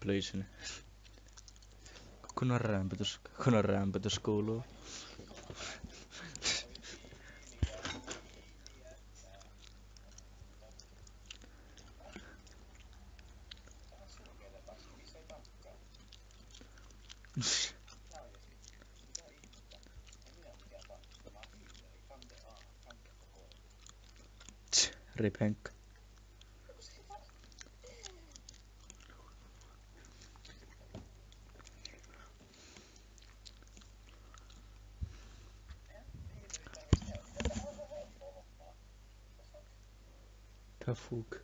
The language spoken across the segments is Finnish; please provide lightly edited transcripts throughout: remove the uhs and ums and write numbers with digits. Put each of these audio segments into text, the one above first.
flysin. Kunnon rämpötys kuuluu. Rip Henkka. The fuck?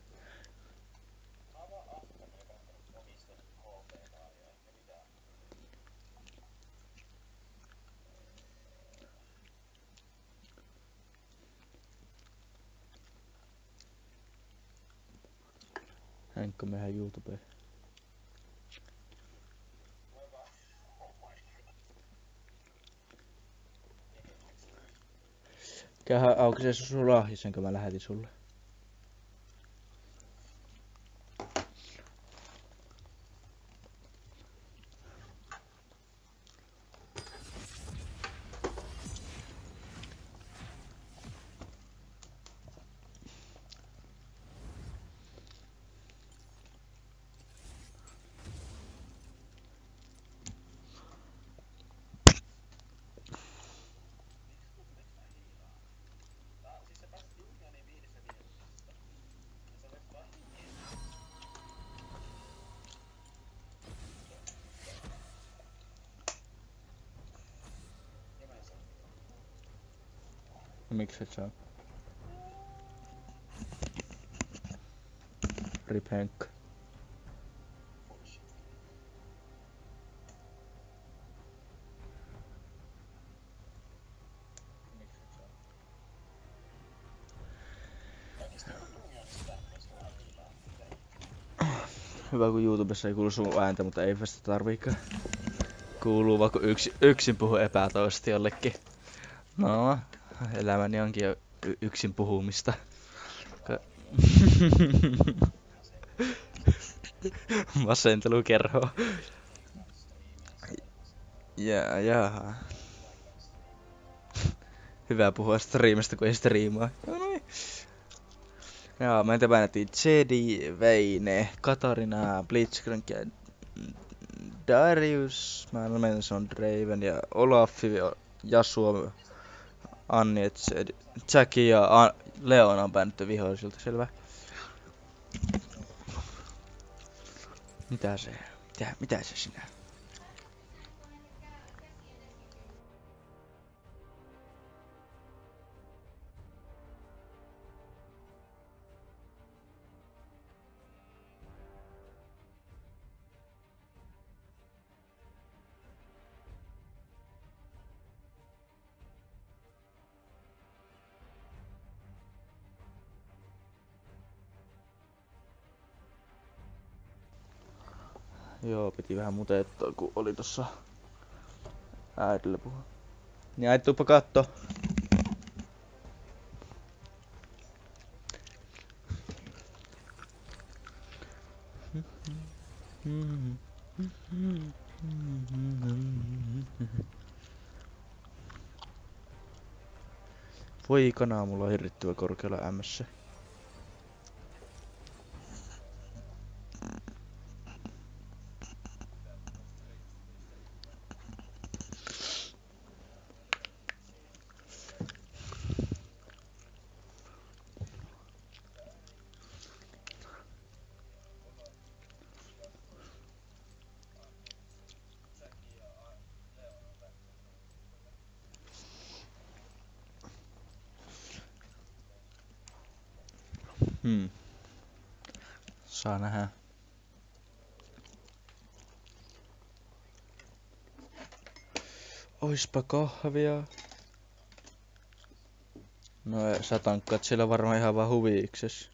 Henkka mehän YouTubeen. Käyhän auki se sun lahja, sen mä lähetin sulle. Miksi et saa? Rip Henkka. Hyvä kun YouTubessa ei kuulu sun ääntä, mutta ei sitä tarviikaan. Kuuluu vaan kun yksin puhuu epätoisesti jollekin. No, elämäni onkin jo yksin puhumista. Masentelukerho. Jaha. Hyvä puhua striimistä, kun ei striimaa. No niin. Joo, meitä painettiin Jedi, Veine, Katarina, Blitzcrank ja Darius. Mä en mennä, se on Draven ja Olafi, Yasuo, Anni, Jackie ja Leon on päännetty vihollisilta, selvä. Mitä se sinä? Joo, piti vähän muteettaa, kun oli tossa äidille puhua. Niin äiti, tuuppa katto. Voi kanaa, mulla on hirrittyvä korkealla M:ssä. Saa nähdä. Oispa kahvia. No sä tankkaat siellä varmaan ihan vaan huviikses.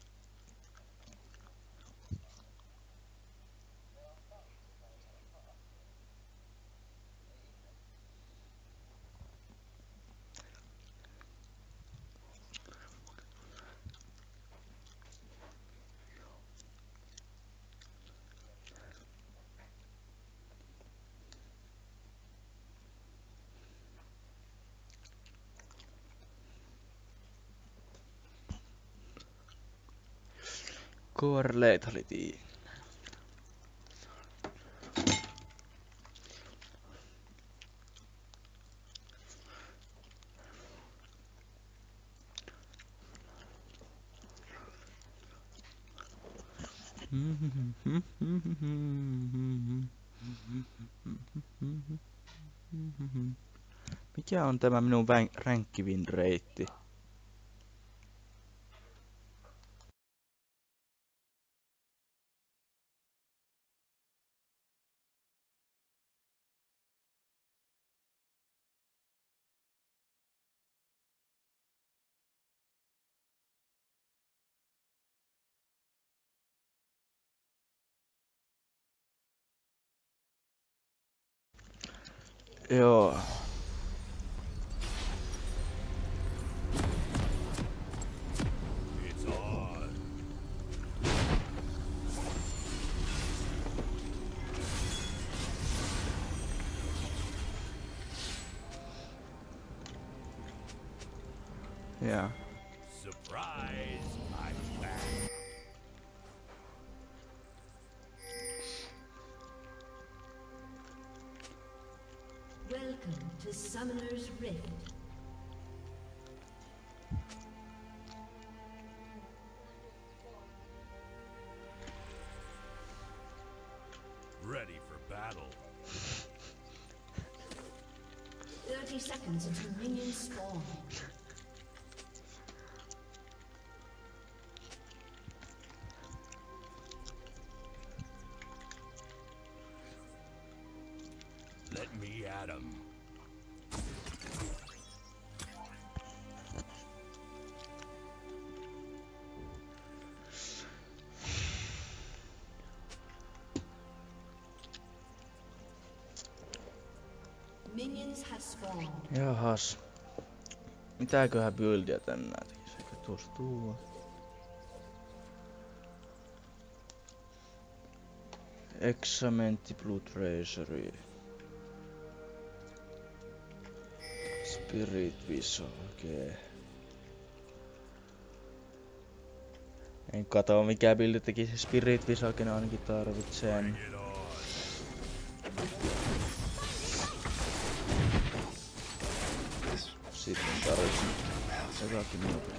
Core lethality. Mikä on tämä minun rankkivin reitti? Joo. Yeah. Surprise! I'm back. Welcome to Summoner's Rift. Ready for battle. 30 seconds until minions spawn. Let me at 'em. Minions have spawned. Jahas. Mitäköhän buildia tänään tekis? Eikö tuossa tuo? Examentti Blood Tracery. Spirit Vision, okei. Okay. En katso mikä buildi tekisi Spirit Vision, ainakin tarvitsen. Get on. Sitten tarvitsen jotakin muuta.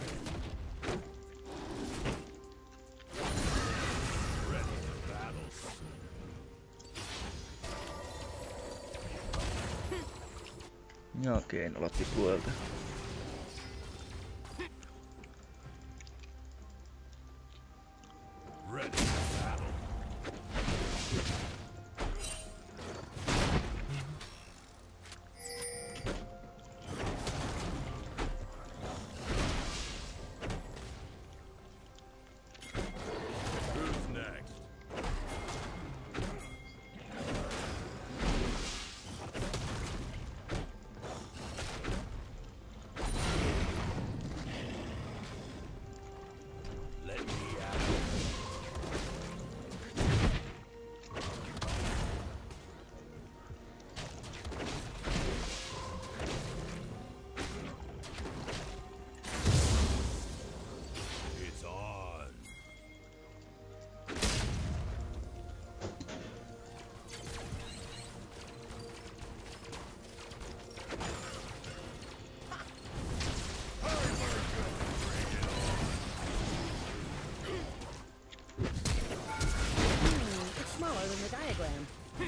Ready for battle. Joo, keinolla tipuelta. Ready for battle. Who's next? Let me at 'em. It's on. It's smaller than the diagram.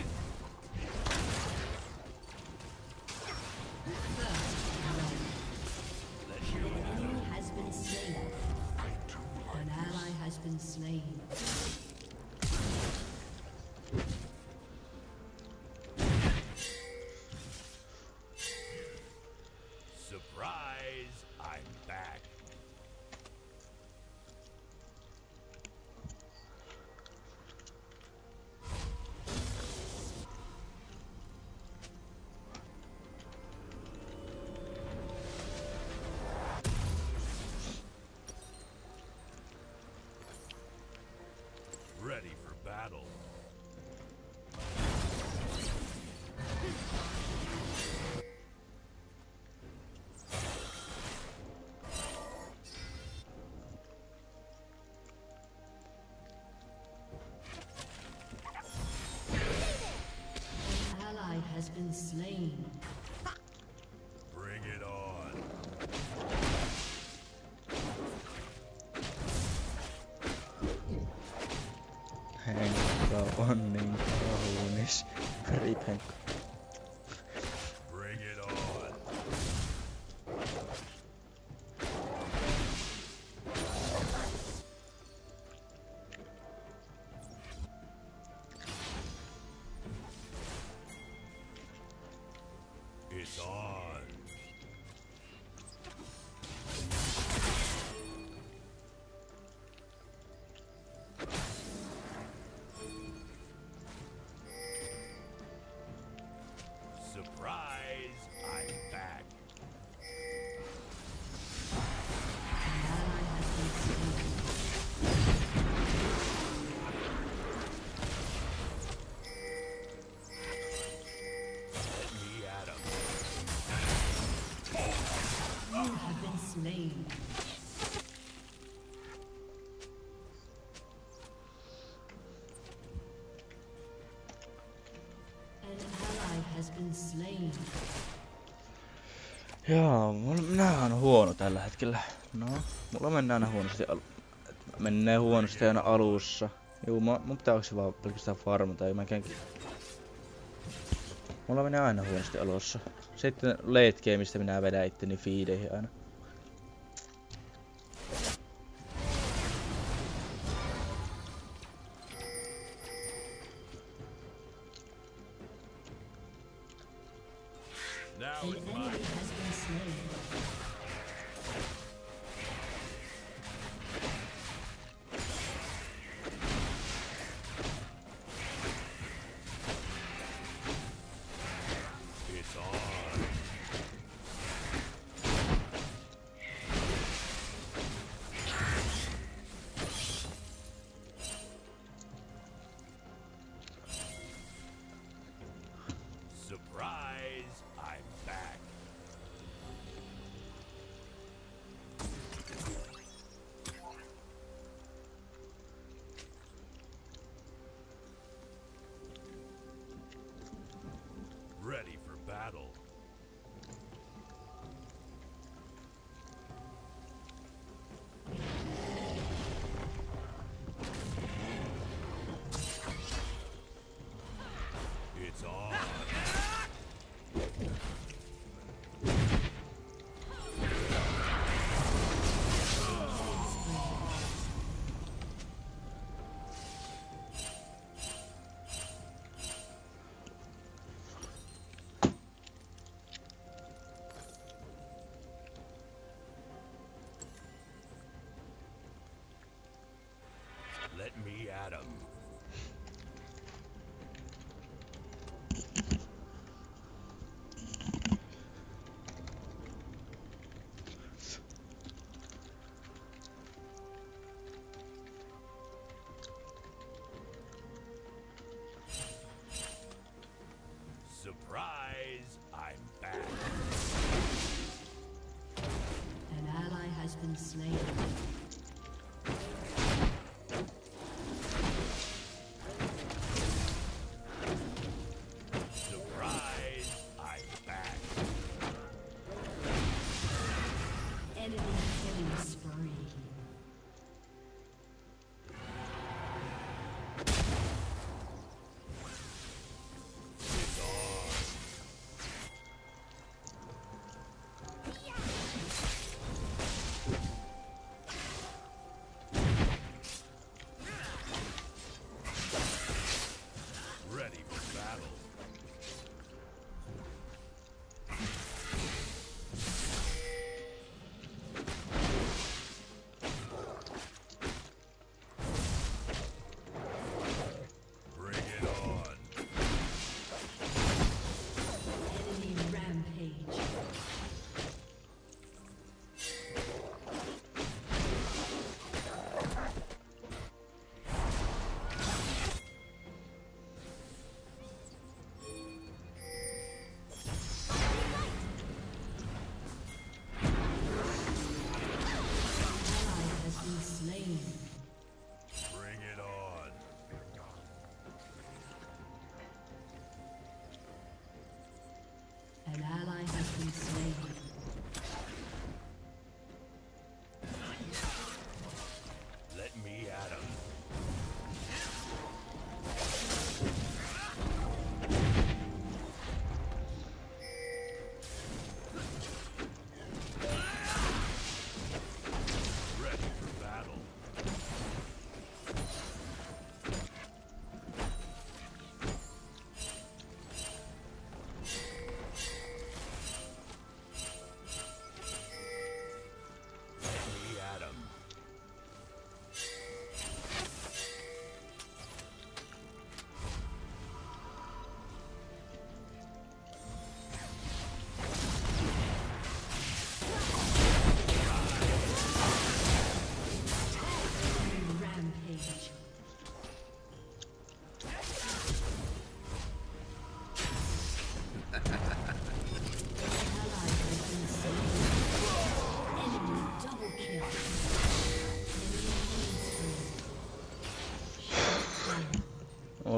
Enemy has been slain. An ally has been slain. Surprise! I'm back. Ready for battle. Henkka on niin kaunis. Rip Henkka. Bring it on. It's on. Surprise! I'm back. An ally has been slain. Let me at 'em. You have been slain. An ally has been slain. Joo, minä oon huono tällä hetkellä. No, mulla mennään aina huonosti menee huonosti aina alussa. Juu, mun pitää oikeesti vaan pelkästään farmata, ei mäkään. Mulla menee aina huonosti alussa. Sitten late gameista minä vedän itteni feedeihin aina. Now An it's enemy mine. has been slain. It's on.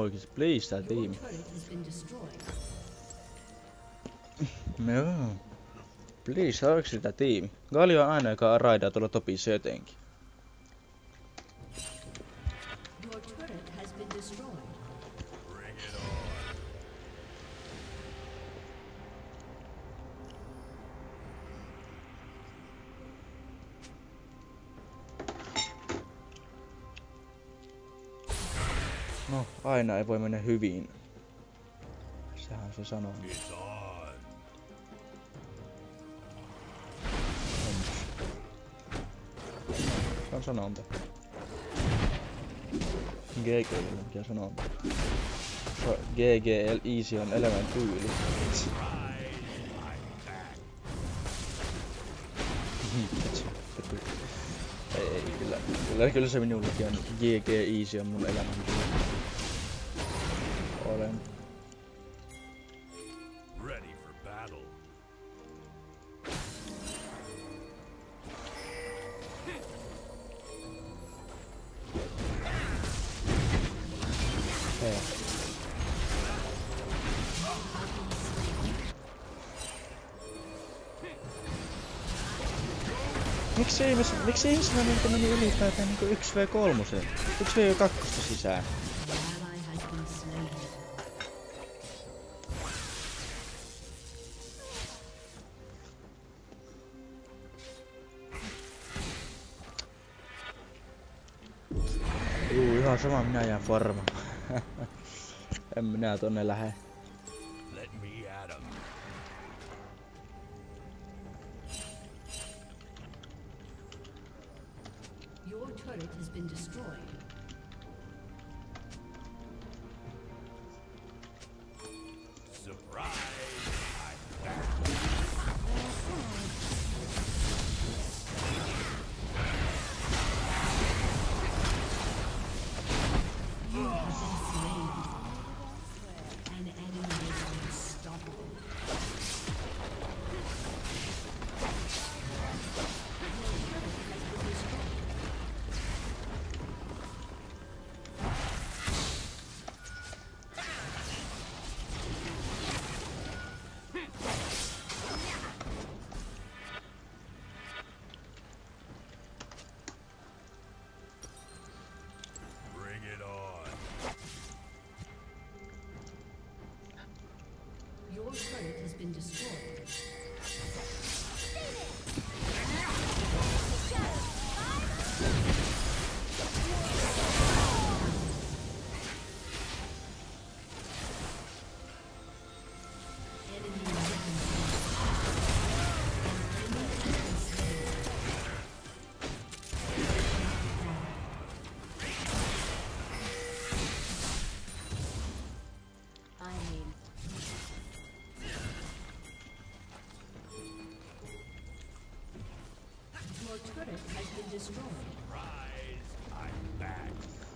oikeesti, please tää Your tiimi. turret has been destroyed. Joo. Please, tää oikeesti tää tiimi. Galio on aina, joka raidaa tuolla topissa jotenkin. Your turret has been destroyed. Bring it on. No, aina ei voi mennä hyvin. Sehän se sanoo. It's on. Se on sanonta. GG, mikä sanonta. GGL easy on elämän tyyli. Ei, kyllä se minullekin on. GG easy on mun elämän tyyli. Olen. Ready for battle. Hei. Miksi ihmiset meni ylipäätään niinku 1v3? 1v2 sisään? An ally has been slain. Ihan sama, minä jään farmaan. En minä tonne lähde. Let me at 'em. Your turret has been destroyed. Surprise. An enemy is unstoppable. Bring it on. Your turret has been destroyed. Enemy I mean, your turret has been destroyed. Rise. I'm back.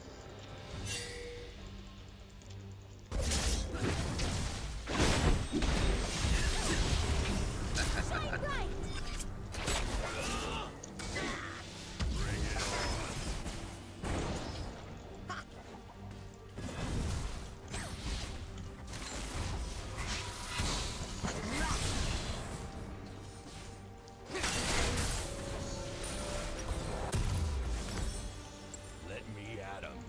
Let me at 'em.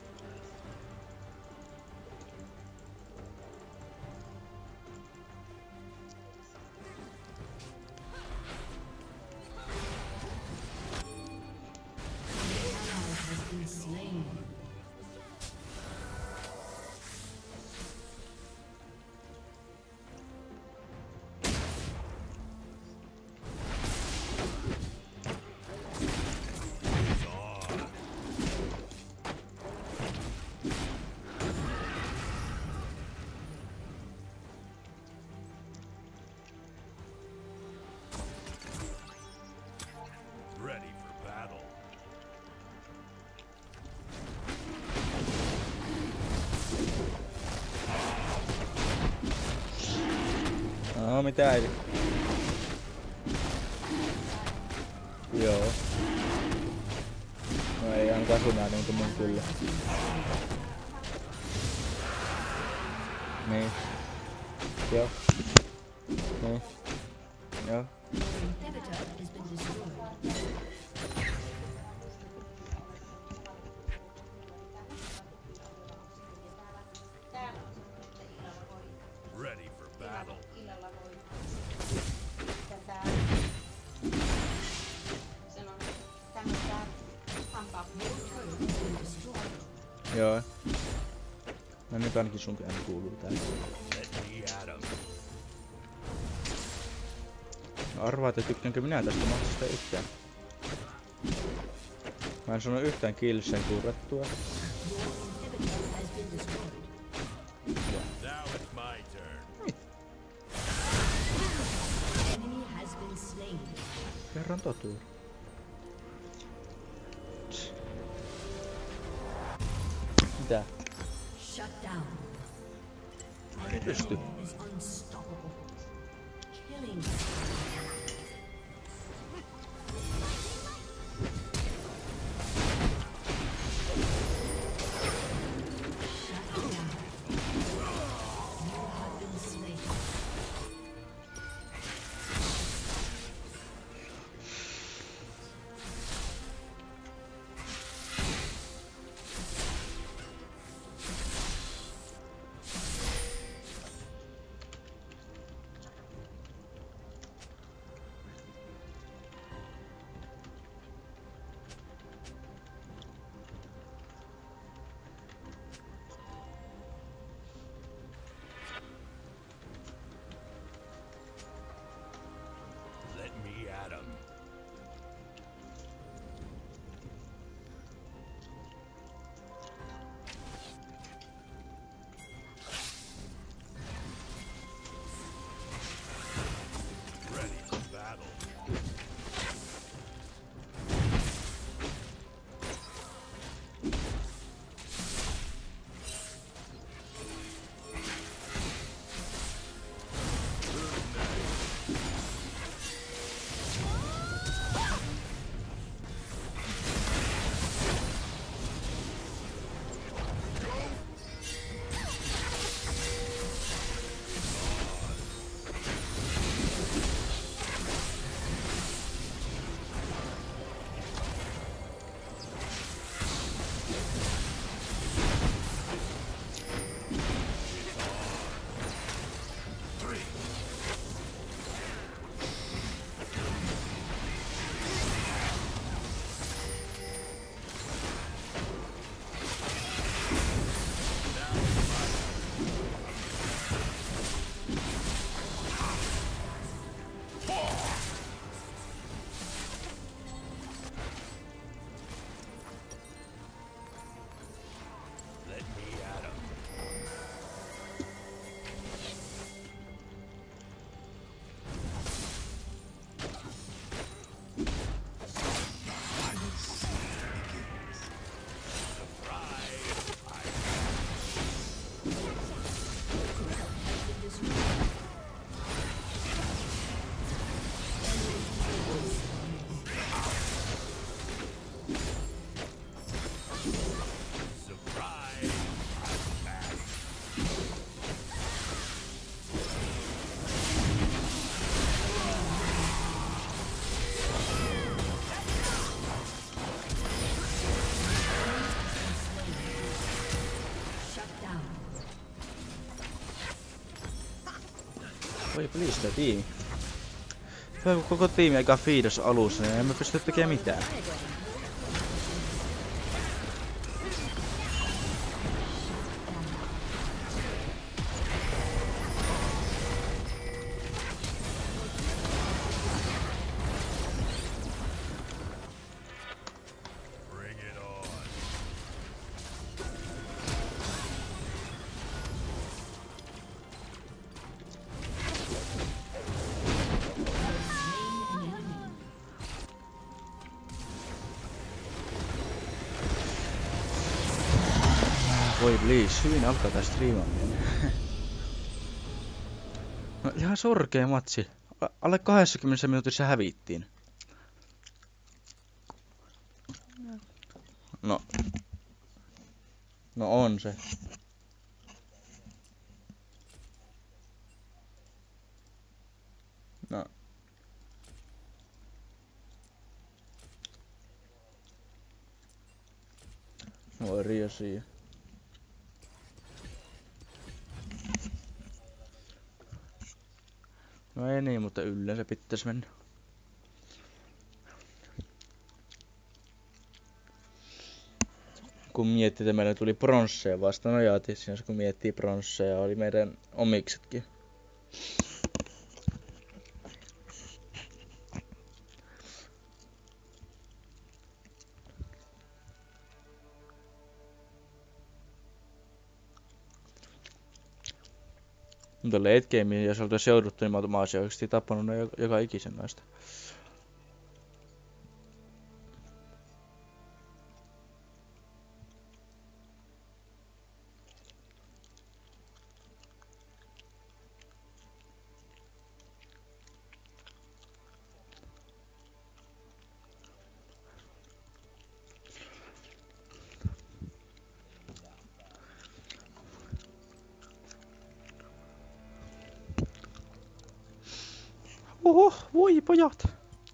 Ally has been slain. It's on. Ready for battle. No mitä ei. Joo. No ei ainakaan sinä niinku mun kyllä. Niin. Joo. Niin. Joo. Inhibitor has been destroyed. Ready for battle. Joo. No nyt ainakin sun ääni kuuluu täällä. Let me at 'em. No arvaa, että tykkäänkö minä tästä matsista yhtään. Mä en sano yhtään killsen kurrattua. Inhibitor has been destroyed. Now it's my turn. Enemy has been slain. Kerran totuus. Mitä? Shut down. Ei pysty. Is unstoppable. Killing. Shut down. You have been slain. Let me at 'em. Ready for battle. Let me at 'em. Surprise! I'm back. Shut down. Voi please tää tiimi. Hyvä kun koko tiimi aika fiidos alussa, niin emme pysty tekemään mitään. Bring it on. Voi please, hyvin alkaa tää striimaaminen. No ihan surkea matsi. Alle 20 minuutissa hävittiin. No. No on se. Eri asia. No ei niin, mutta yleensä pitäis mennä. Kun miettii, että meillä tuli pronsseja vasta, no jaatiin kun miettii pronsseja, oli meidän omiksetkin. Mutta late game, jos oltais jouduttu, niin mä olisin oikeesti tappanut ne joka ikisen noista. Oho, voi pojat!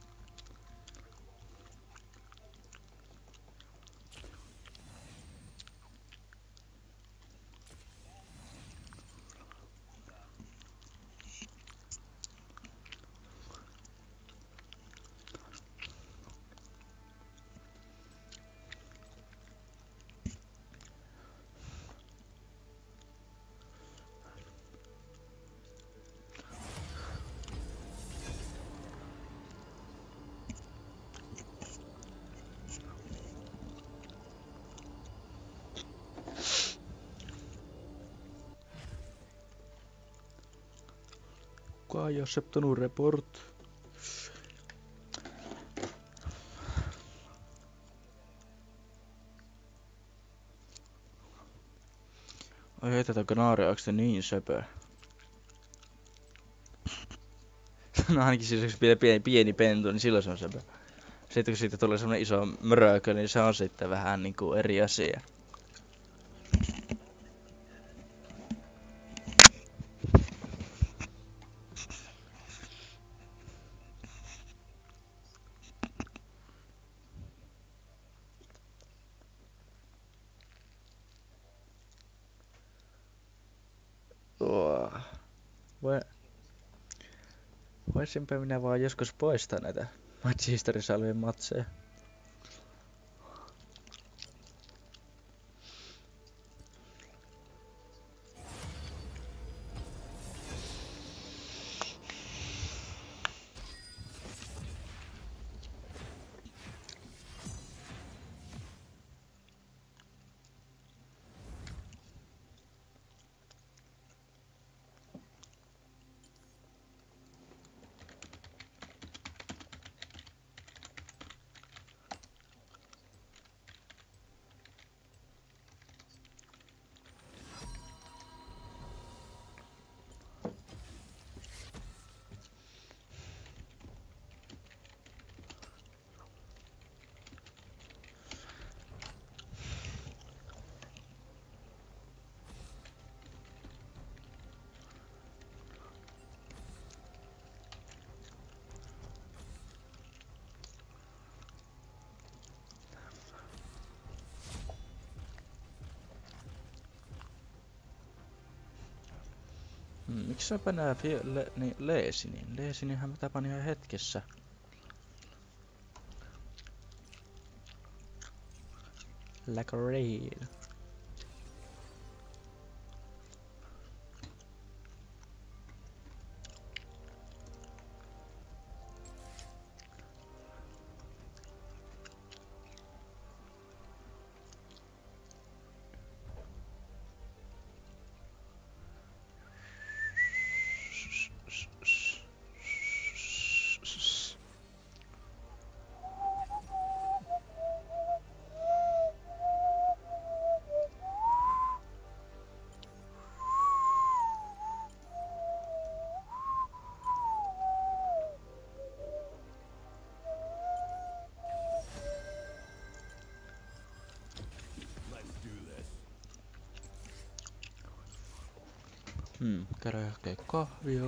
Kukaan ei acceptanut report. Ai hei, tätä kanaaria, onks se niin söpö? No ainakin siis jos pieni pentu, niin silloin se on söpö. Sitten kun siitä tulee semmonen iso mörökö, niin se on sitten vähän niinku eri asia. Voisinpä minä vaan joskus poistaa näitä Match History-salvien matseja. Miksi sä nää Leesinin? Leesininhän mä tapan ihan hetkessä. Like a raid. Käydään hakee kahvia.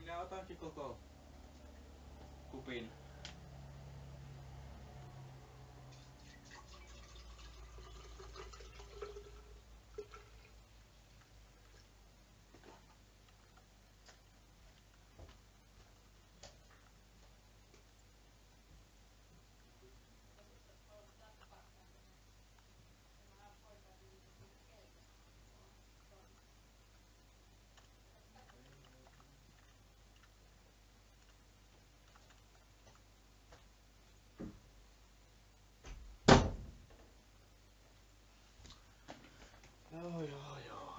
Minä otankin koko kupin. Joo.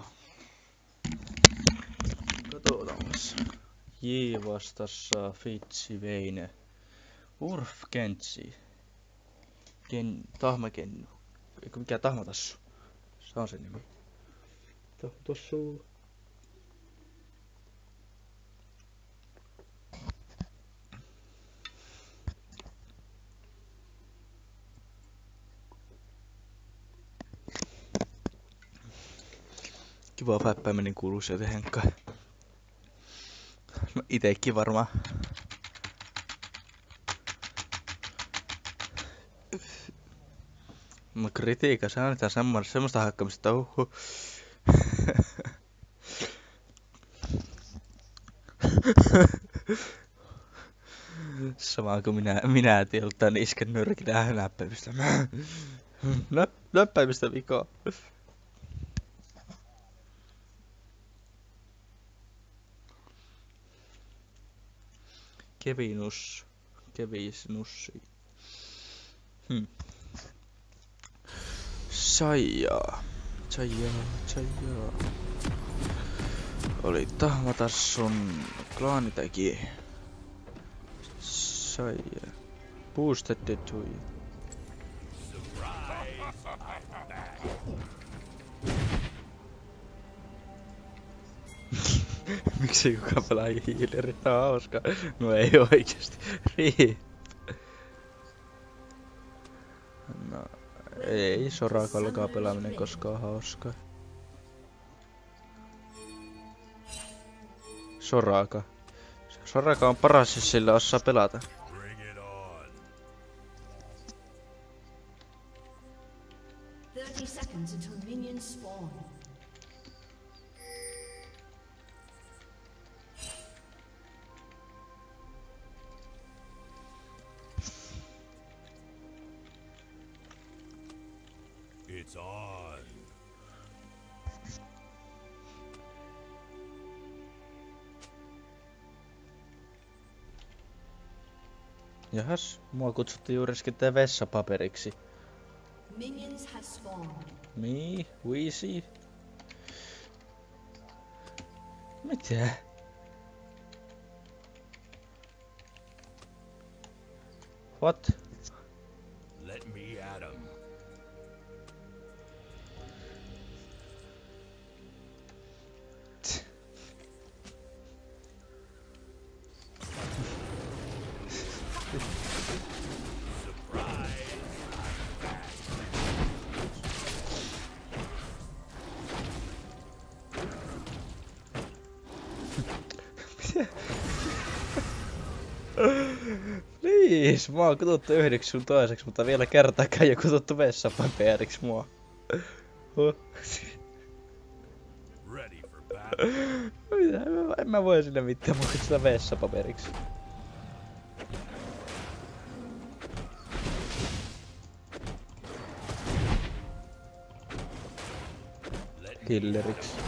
Katsotaanpas. J vastassa Fitsi Veine. Urf Kentsi. Tahmakennu. Eikö mikä Tahmatassu? Se on se nimi. Tahmatassu. Kiva päppääminen kuuluu sieltä Henkka. No itekin varmaan. No kritiikka, se on nyt semmoista hakkamista. Sama kuin minä tieltään isken nyrkillä näppäimistä. Näppäimistä vikaa. Kevisnussi. Saijaa. Oli Tahmatassun klaanitäki. Saijaa. Boosted to you. Miksi kukaan pelaa healeri? Tää on hauska. No ei oikeesti. No ei Sorakallakaan pelaaminen koskaan hauskaa. Soraka on paras, jos sillä osaa pelata. Bring it on. 30 seconds until minions spawn. It's on. Jahas, mua kutsuttiin juuri äsken vessapaperiksi. Minions have spawned. Me? Weezy? Mitä? What? Let me at 'em. Please, mä oon kututtu yhdeksi sun toiseksi, mutta vielä kertaakaan ei oo kututtu vessapaperiksi mua. Ready for battle. Mitä? En mä voi sinne mitään, mä kutsutaan vessapaperiksi. Killeriksi.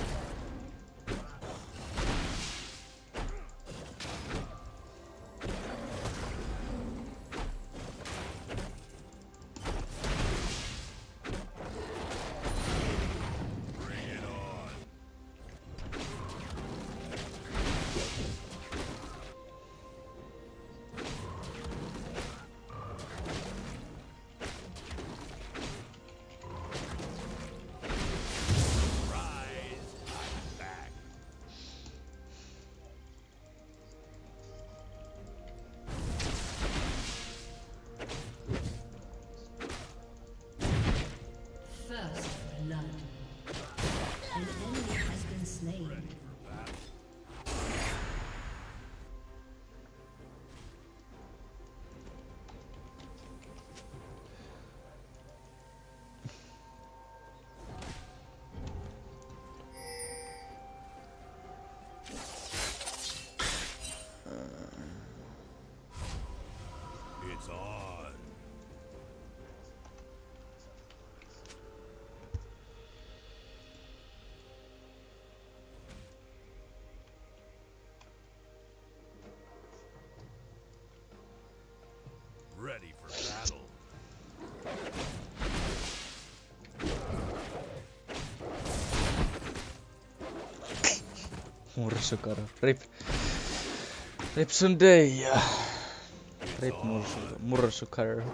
Mursukarhu. Rip Sundeja. Rip Mursukarhu.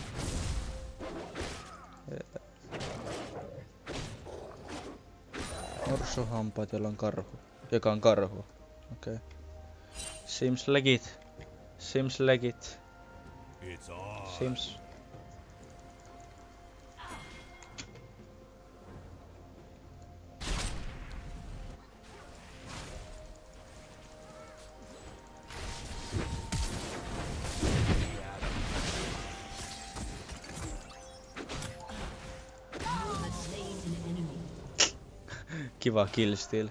Mursuhampaat, jolla on karhu. Joka on karhu. Okei. Seems legit. Seems legit. It's on. Seems... Kiva killsteal.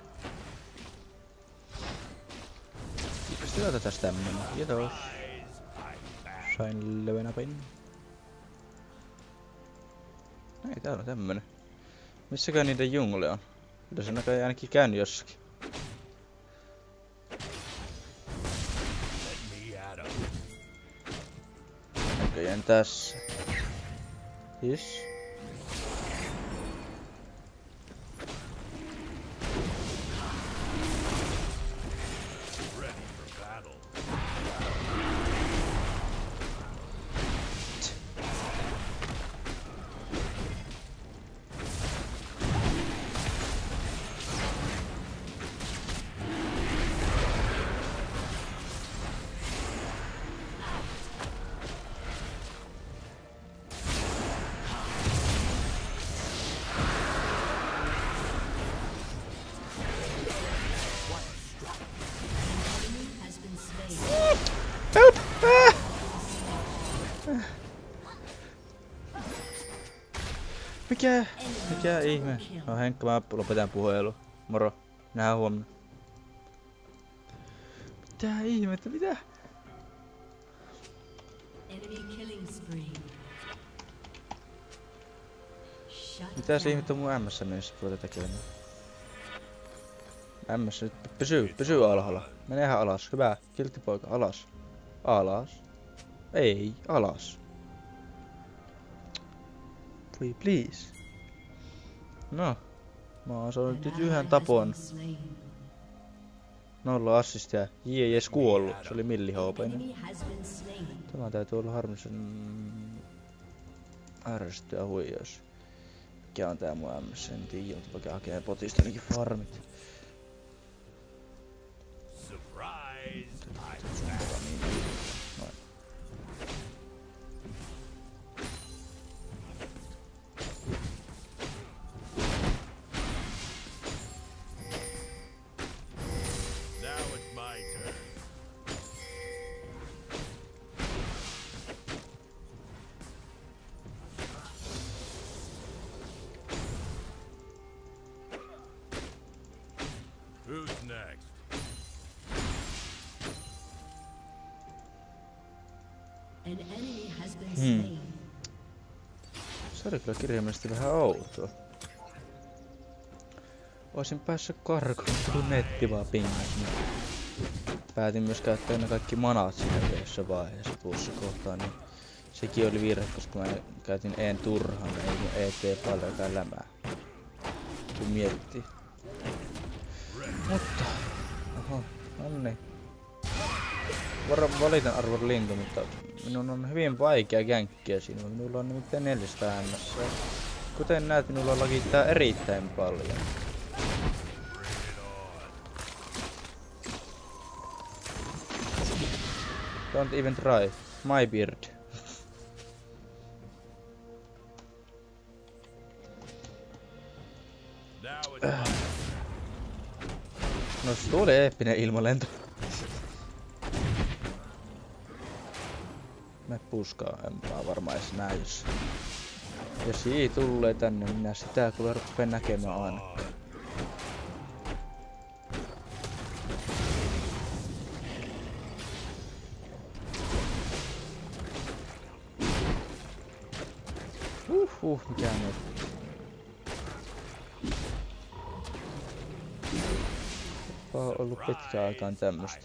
Pitäisi otetaan tämmönen. Kiitos. Sain levenä pin. Ei, täällä on tämmönen. Missäkään niiden jungle on? Kyllä se näköjään ainakin käynyt jossakin. Näköjään tässä. Yes. Help! Ah! Mikä ihme? No Henkka, mä lopetan puhelu. Moro. Nähdään huomenna. Mitä ihmettä? Mitä? Mitäs ihmettä mun MS mennessä ruveta tekemään? MS nyt pysyy alhaalla. Mene ihan alas. Hyvä. Kiltti poika. Alas. Alas. Ei. Alas. Please. No. Mä oon saanut nyt yhden tapon. 0 assistia. J.S. kuollut. Se oli millihoopeinen. Tämä täytyy olla harmillisen ärsyttävä huijaus. Mikä on tää mun MS? En tiedä, mutta vaikka hakee potista ainakin farmit. Who's next? An enemy has been slain. Se oli kyllä kirjaimellisesti vähän outoa. Oisin päässyt karkuun, kun netti vaan pingasi. Päätin myös käyttää ne kaikki manat siinä yhdessä vaiheessa tuossa kohtaa, niin sekin oli virhe, koska mä käytin en turhaan, ei tee paljonkaan lämää. Kun miettii. Mutta... Oho, nonni. Valitan arvon lintu, mutta minun on hyvin vaikea känkkiä sinua. Minulla on nimittäin 400 MS. Kuten näet, minulla lakittaa erittäin paljon. Don't even try. My beard. No se tuli eeppinen ilmalento. Me puskaa, en mä varmaan edes näe, jos siitä tulee tänne, minä sitä kyllä rupeen näkemään ainakaan. Mikä nyt? On ollut pitkään aikaan tämmöstä.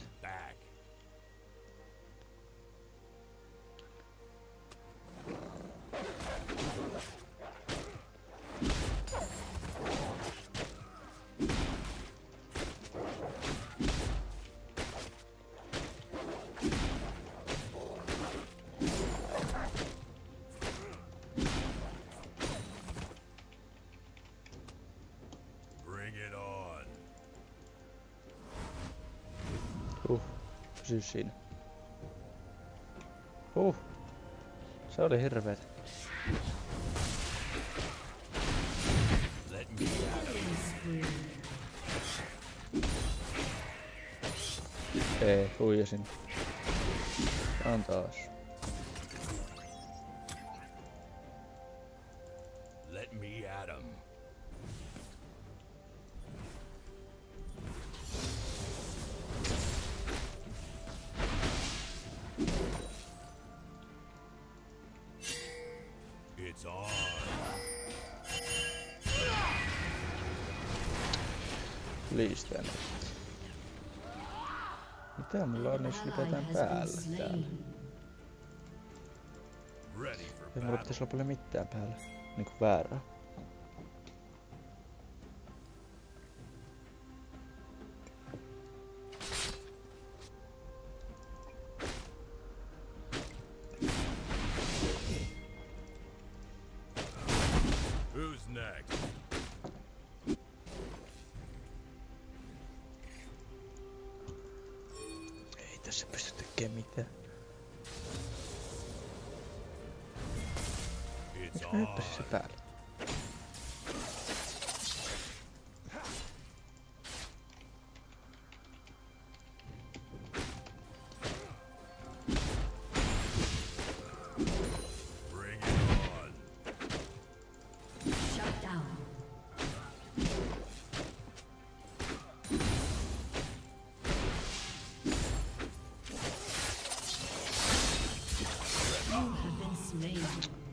Pysy siinä. Se oli hirveet. Let me at him. Ei, huijasin. On taas. Let me at him. It's on. Liistään. Mitä mulla on niissä ylipäätään päällä täällä? Ready for Ei mulla battle. pitäisi olla paljon mitään päällä. Niinku väärää. Who's next? Ei tässä pysty tekemään mitään. It's Miksi mä on. hyppäsin se päälle? Bring it on. Shut down. You have been slain.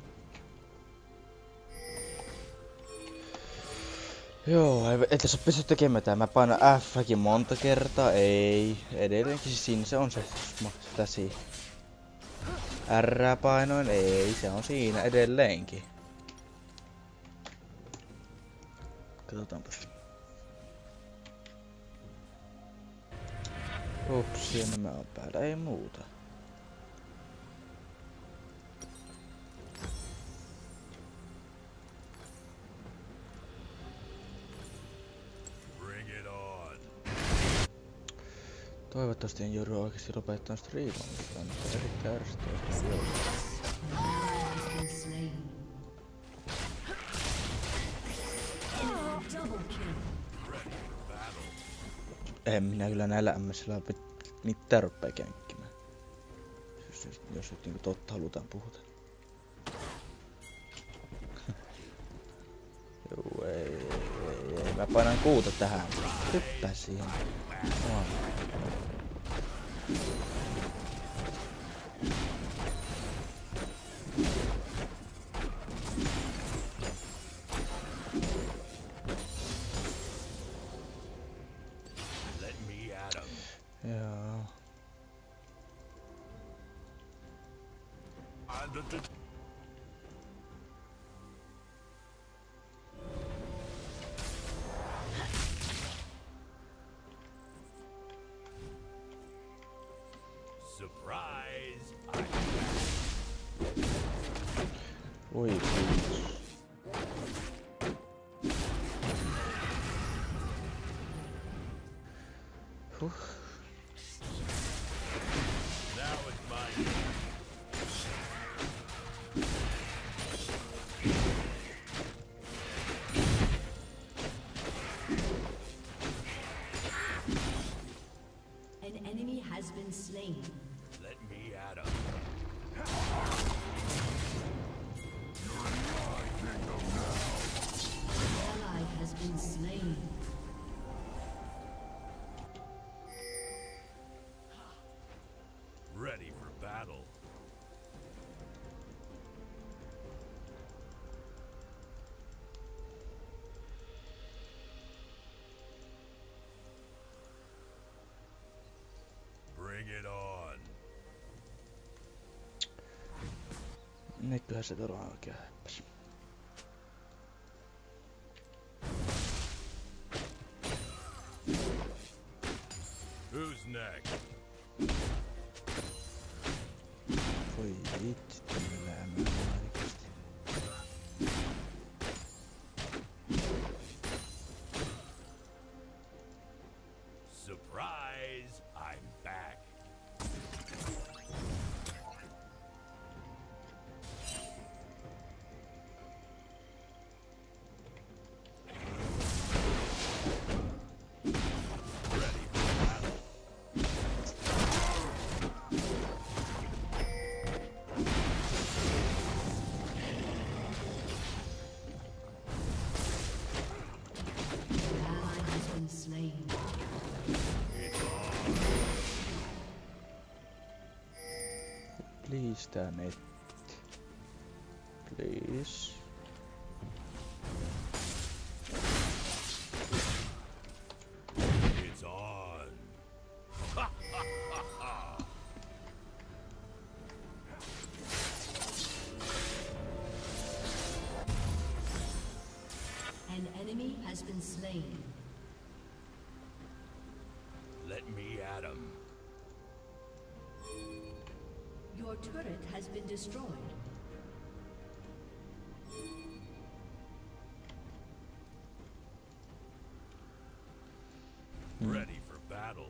Joo, ei tässä pysty tekemään mitään. Mä painan F:kin monta kertaa. Ei. Edelleenkin siis siinä se on se. Täsi. R painoin. Ei, se on siinä edelleenkin. Katsotaanpas. Ups, ja nämä on päällä. Ei muuta. Bring it on. Toivottavasti en joudu oikeesti lopettaa striimaamista. Tää on nyt erittäin ärsyttävää. Has been slain. Double kill. En minä kyllä näillä MSillä mitään rupee kenkkimään. Jos nyt niinku totta halutaan puhuta. Joo, ei. Mä painan kuuta tähän. Hyppää siihen. No. Let me at him. Joo. Surprise! Oi kiitos. Now it's mine. An enemy has been slain. Let me at him. Ally has been slain. Ready for battle. Bring it on. Nytköhän se tuolla oikein häppäs. Who's next? Voi vitsi, tämmöllä ämmää oikeesti. Surprise! I'm back. Please tää netti. Please. It's on. An enemy has been slain. Let me at him. Your turret has been destroyed. Ready for battle.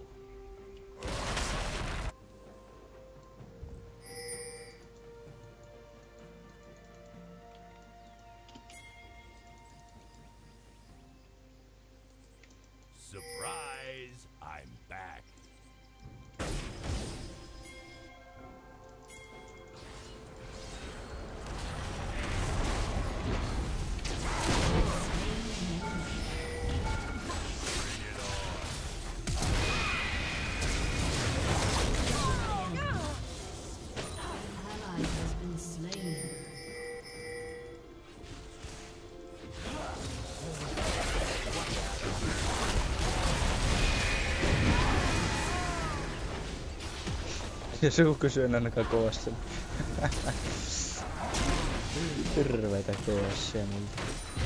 Surprise! I'm back. Ally has been slain. Ja sukukysyy en ainakaan koostella. Hirveitä koossia multa.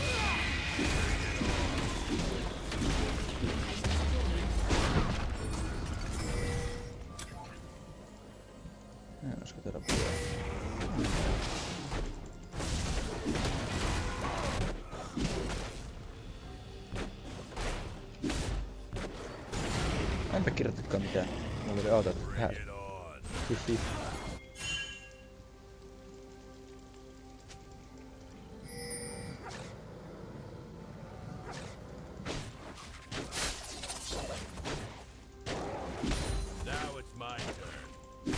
En usko tehdä puolella. Enpä kirjoitatkaan mitään. Mulla oli autot Bring it on. Hihi. Now it's my turn.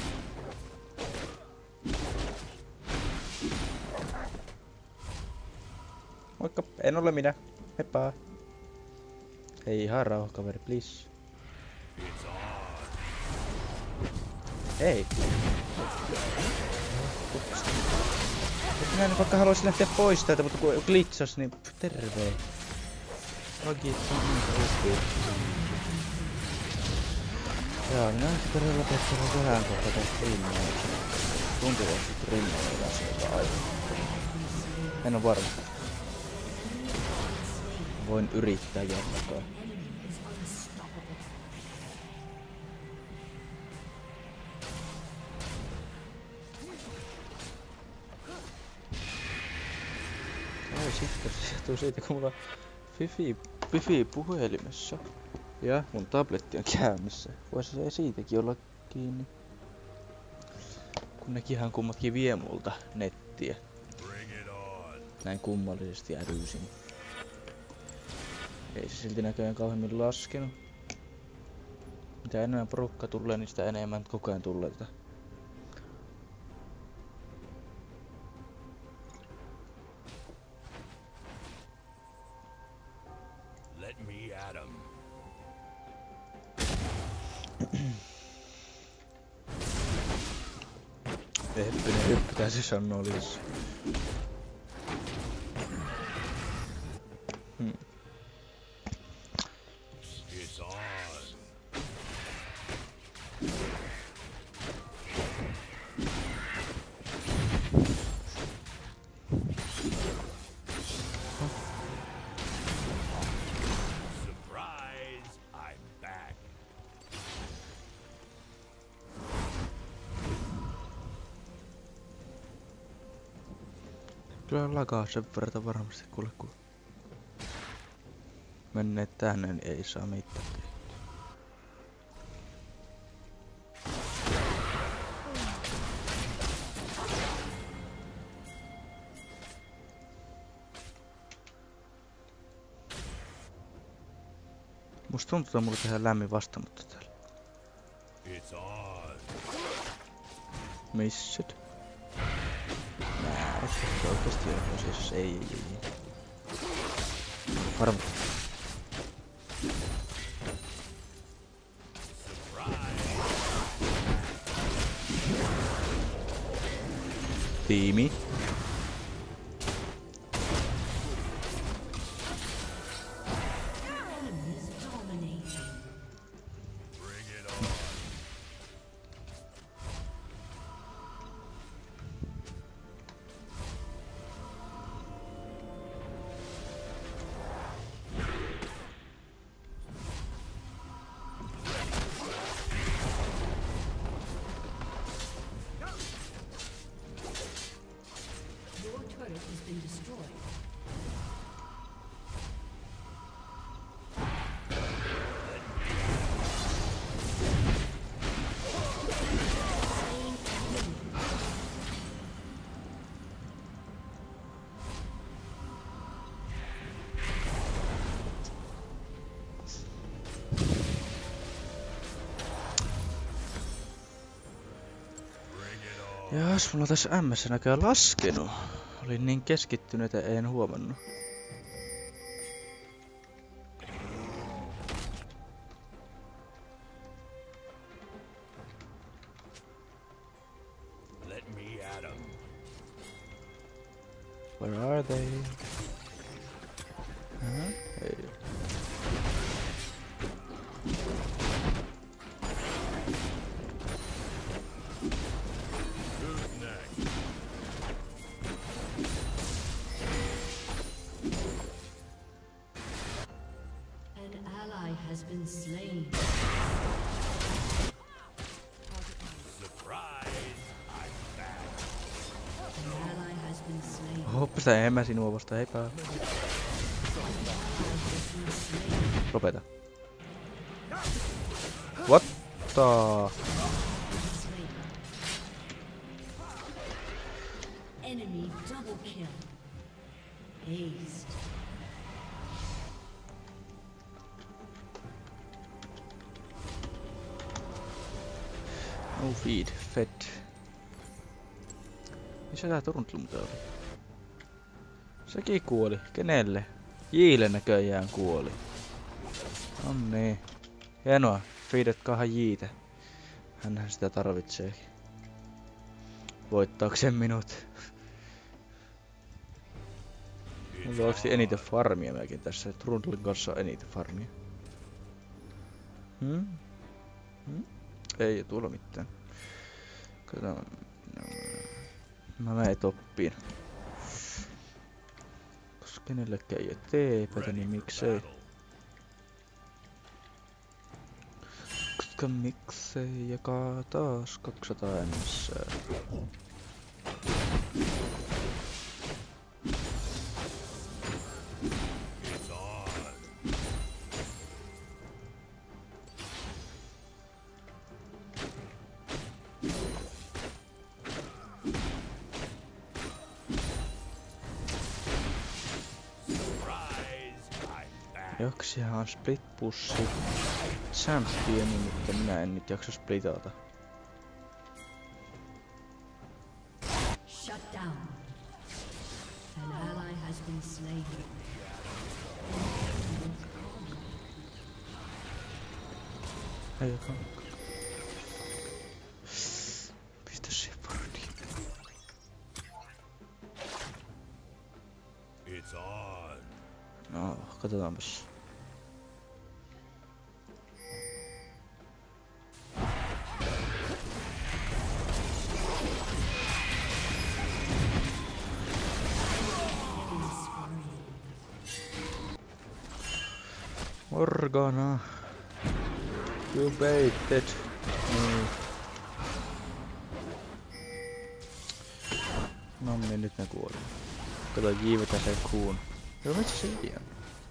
Moikka, en ole minä. Heippa. Hei, ihan rauha kaveri, please. It's on. Hei. Ups. Minä en vaikka haluaisin lähteä pois täältä, mutta kun glitchas, niin terve. Logit on niin Joo, minä olen todella lopettanut vähän kohta tästä rinnaa. Tuntuu, että rinnalla ei asioita aivan. En oo varma. Voin yrittää jatkaa. Ai sitten se johtuu siitä, kun mulla on Fifi puhelimessa. Ja mun tabletti on käynnissä. Voisi se siitäkin olla kiinni. Kun nekin kummatkin vie multa nettiä. Bring it on. Näin kummallisesti äryysin. Ei se silti näköjään kauhemmin laskenut. Mitä enemmän porukka tulee, niin sitä enemmän koko ajan tulee tätä. Let me at him. Eeppinen hyppy täysin sanoo lisää. It's on. Surprise! I'm back. Kyllä lakaa sen verran varmasti kuule kun menneet tänne, niin ei saa mitään tehtyä. Musta tuntuu, että mulla tehdään lämmin vasta, mutta täällä. It's on. Misset? Nää, että oikeesti on siis ei. Varma. Tiimi. Enemies dominating. Bring it on. Your turret has been destroyed. Jaas, mulla on tässä MS näköjään laskenut. Olin niin keskittynyt, että en huomannut. Let me at 'em. Where are they? Ei. Who's next? An ally has been slain. Surprise! I'm back. An ally has been slain. Oho, pistä en mä sinua vasta, heipä. Lopeta. What the? Enemy double kill. Aced. No feed, fed. Missä tää Turntlu muuten oli? Sekin kuoli. Kenelle? Jiille näköjään kuoli. Onnii. Hienoa. Feedatkaahan Jiitä. Hänhän sitä tarvitseekin. Voittaakseen minut. Mulla on oikeesti eniten farmia mäkin tässä. Trundlin kanssa on eniten farmia. Ei tuolla mitään. Katsotaan. Mä menen toppiin. Koska kenellekään ei oo TP:tä, niin miksei. Koska miksei jakaa taas 200 MS. It's on. Surprise! I'm back. Joksihan on split pussi championi, mutta minä en nyt jaksa splitata. Shut down. An ally has been slain. Ei joka. Pistä se pordi. It's on. No, katsotaanpas. Morgana. You baited me. No niin, nyt ne kuoli. Kato, jiivetä sen kuun. Joo, mitä se jää?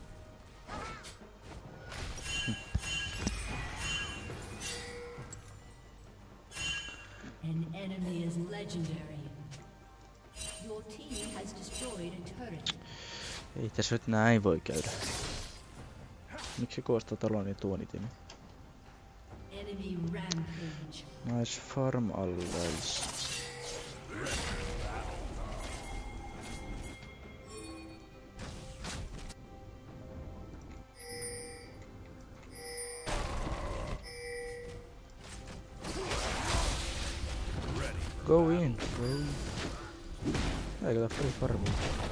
An enemy is legendary. Your team has destroyed a turret. Ei tässä nyt näin voi käydä. Miksi kuulostaa taloa niin tuonitimi? Enemy rampage. Nice farm allies. Go in, go in. Eikö tää free farmi?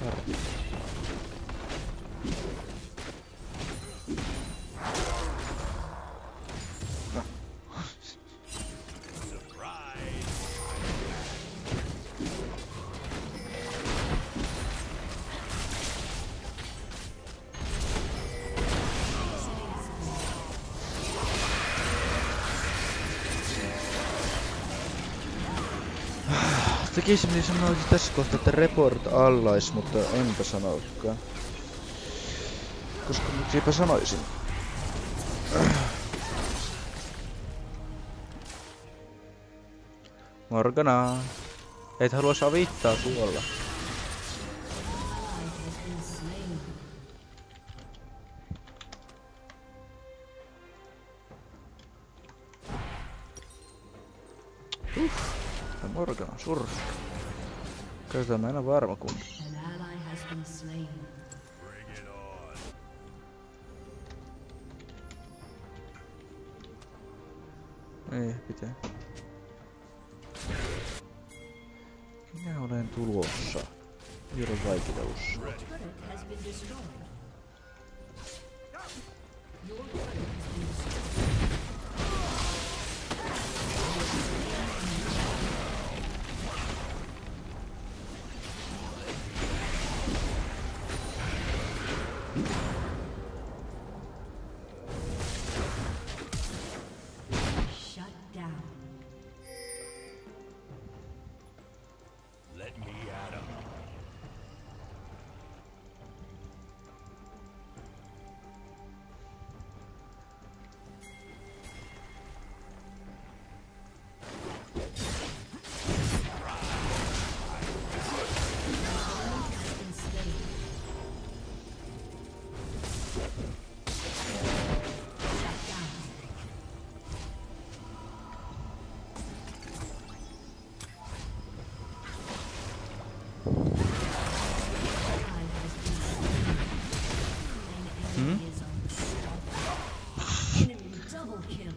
Tekisin niin sanoisin tässä kohtaa, että report allies, mutta enpä sanokaan. Koska miksipä sanoisin. Morgana. Et haluais avittaa tuolla. Morgana surska. Katsotaan, mä en oo varma kun. An ally has been slain. Bring it on. Ei, pitää. Minä olen tulossa. Hieron vaikeus. Turret has been destroyed. Your turret has been destroyed. Shut down. Let me at 'em. Enemy double kill.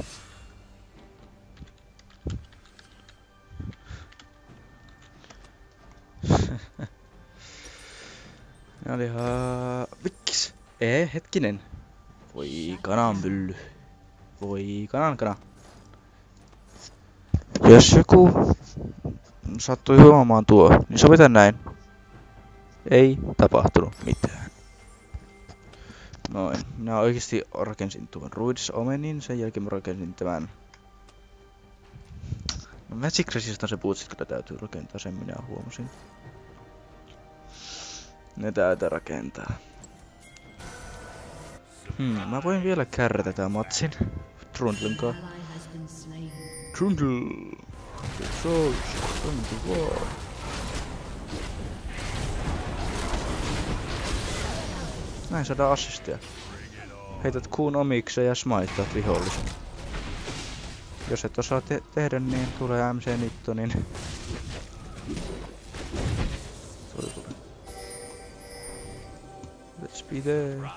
Nää oli Miks? Hetkinen. Voi kananmylly. Voi kana. Jos joku sattui huomaamaan tuo, niin sovitaan näin. Ei tapahtunut mitään. Noin. Minä oikeesti rakensin tuon ruidisomenin, sen jälkeen mä rakensin tämän. No Magic Resistance bootsit kyllä täytyy rakentaa, sen minä huomasin. Ne täytyy rakentaa. Mä voin vielä kärrätä tää matsin. Trundlen kaa. Ally has been slain. Trundle! Souls, Trundle vaan. Näin saadaan assistia. Heität kuun omikseen ja smaittat vihollisen. Jos et osaa tehdä niin, tulee MC Nitto, niin... Tuli. Let's be there.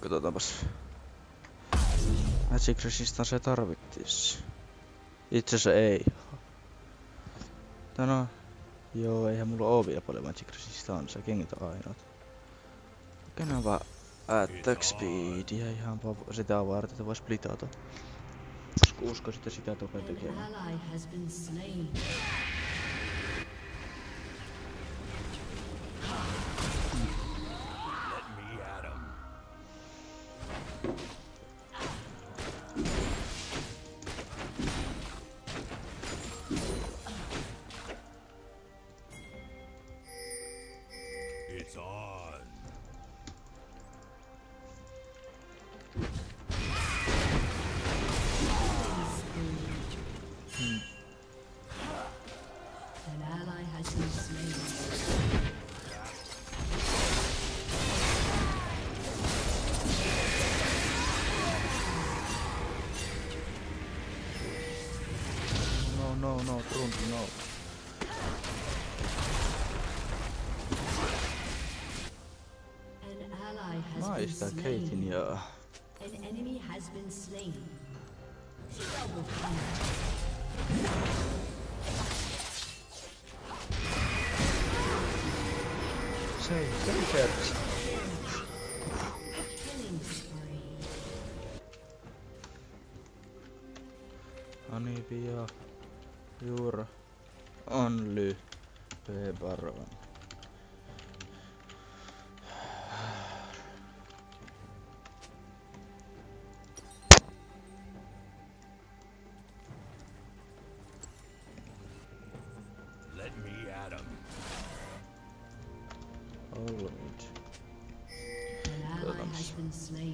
Katsotaanpas. Magic Resistance tarvittis. Itse asiassa ei. No, joo, eihän mulla oo vielä paljon Magic Resistance. Kengät on ainoat. Kenään vaan attack speedia ihan sitä varten, että voi splitata. Usko sitten sitä toka An tekemään. ally has been slain. Let me at 'em. It's on. An ally has been slain. No, Trump, no. An ally has Naista been Keitin slain. ja... An enemy has been slain. Double kill. Se kertsi. Killing spree. Anivia. Jura. Only. Baron. Let me at 'em. Alright. An ally has been slain.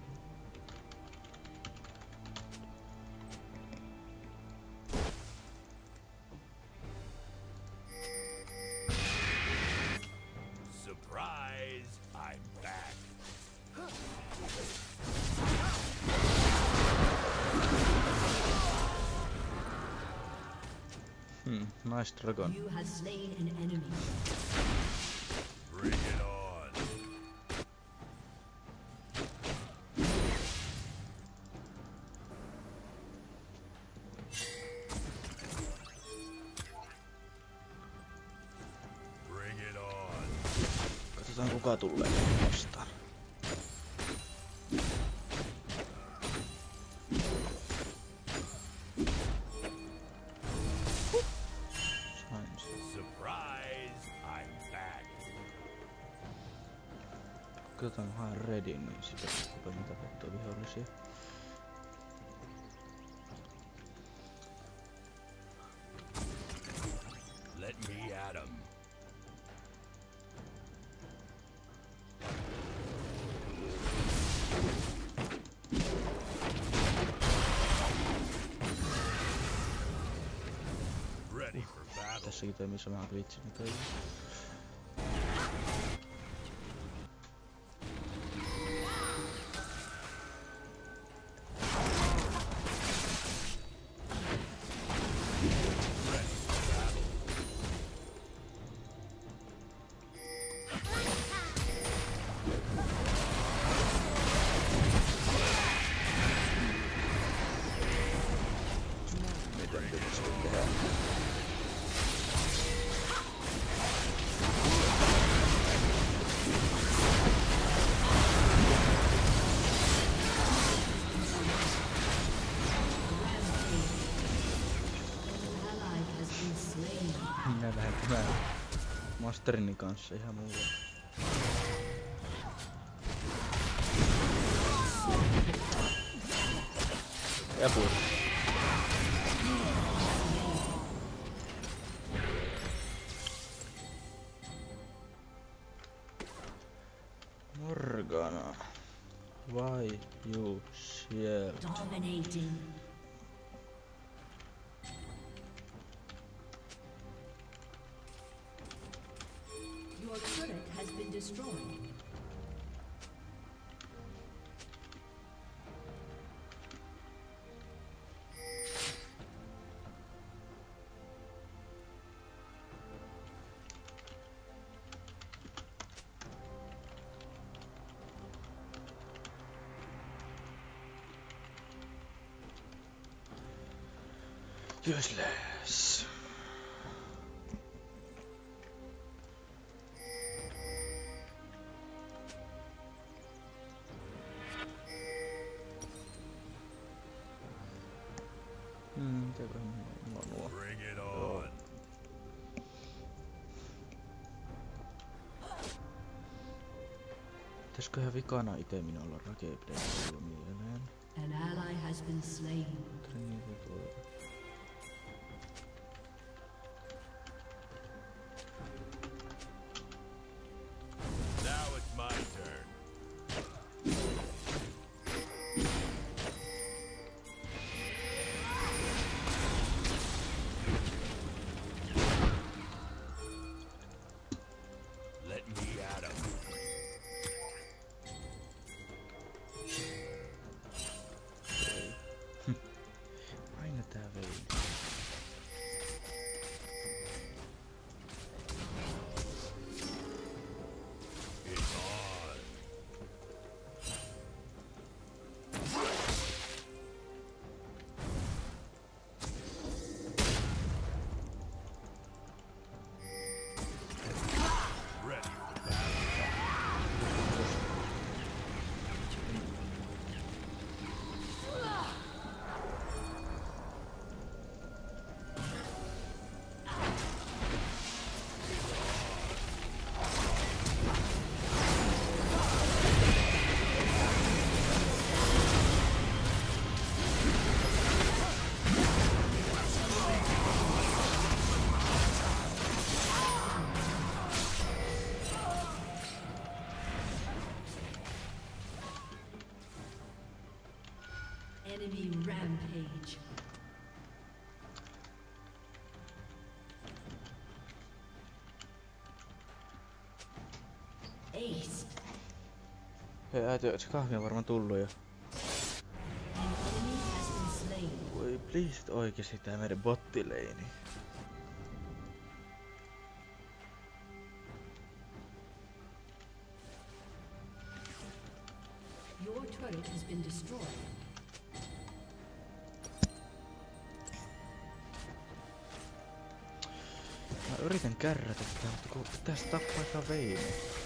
Surprise! I'm back. Nice dragon. You have slain an enemy. Bring it on. Bring it on. Katsotaan kuka tulee vastaan. Sain sen. Surprise! I'm back. Katsotaan vähän redin, niin sitä kuka niitä vettä vihollisia. Let me at 'em. Ready for battle. Tässäkin toimii sama glitchi, niin toimii. Miten pitäisi tehdä? An ally has been slain. Minä lähden tämän Masterini kanssa ihan muualle. Ja puri. Morgana. Why you share? Dominating. Your turret has been destroyed. Useless. Mitäköhän mulla on nuo? Bring it Joo. on. Pitäisköhän vikana ite minä olla rakeepitäisi tulla mieleen. An ally has been slain. Treniitä tuolla. Now it's my turn. Let me at 'em. Aina tää vei. It's on. Ready for battle. Enemy rampage. Ace. Hei äiti, se kahvi on varmaan tullut jo. An enemy has been slain. Voi please oikeesti tää meidän bottileini. Your turret has been destroyed. Mä yritän kärrätä tää, mutta kun pitäis tappaa tää veini.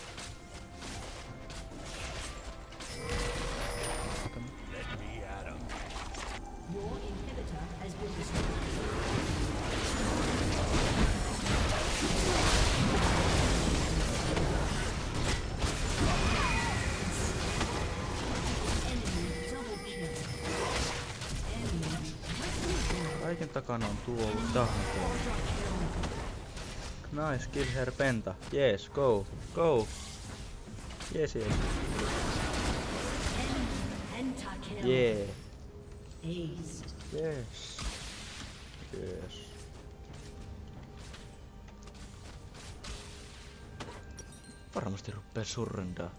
Let me at 'em. Your inhibitor has been destroyed. Enemy double kill. Enemy triple kill. Kaiken takana on tuo tahmaton. Nice, kill her penta. Yes, go, go. Yes, yes. Pentakill. Yeah. Ace. Yes. Yes. Varmasti ruppee surrendaa.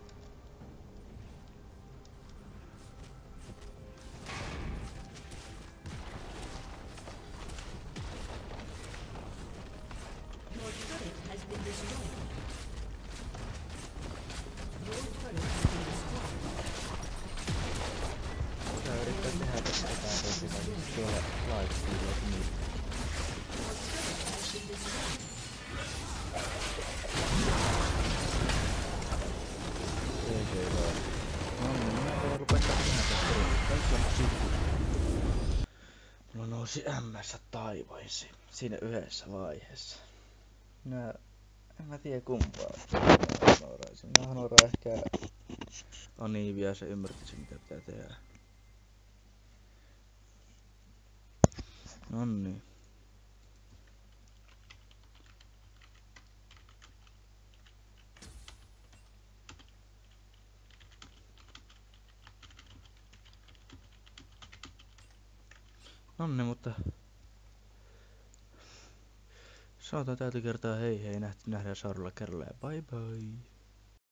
Your turret has been destroyed. Your turret has been destroyed. Mitä yrittää tehdä tässä etäpelissä tuolla live-videossa niin? Your turret has been destroyed. Ei vaan. No niin, minä voin rupea tehdä tästä. Kaikki on sitten. Mulla nousi MS taivaisiin. Siinä yhdessä vaiheessa. En mä tiedä kumpaa. Minä honoraan ehkä Anivia ja se ymmärtäisi mitä pitää tehdä. Nonni. Nonni, mutta sanotaan täältä kertaa hei hei, nähdään seuraavalla kerralla ja bye bye.